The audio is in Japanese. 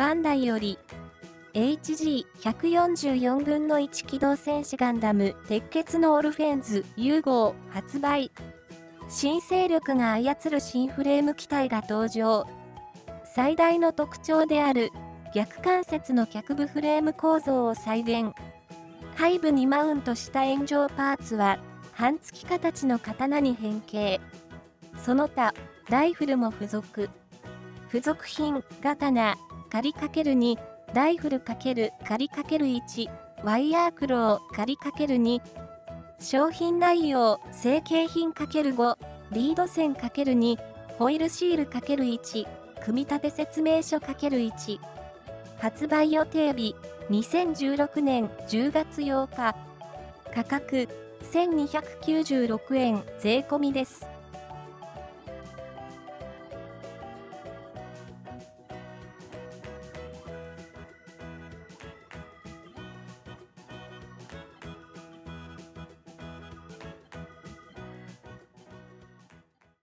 バンダイより、HG144 分の1機動戦士ガンダム鉄血のオルフェンズ融合発売。新勢力が操る新フレーム機体が登場。最大の特徴である逆関節の脚部フレーム構造を再現。背部にマウントした炎上パーツは半月形の刀に変形。その他、ライフルも付属。付属品、刀、仮 ×2、ライフル×仮 ×1、ワイヤークロー仮 ×2。商品内容、成型品 ×5、リード線 ×2、ホイールシール ×1、組み立て説明書 ×1。発売予定日、2016年10月8日。価格、1296円税込みです。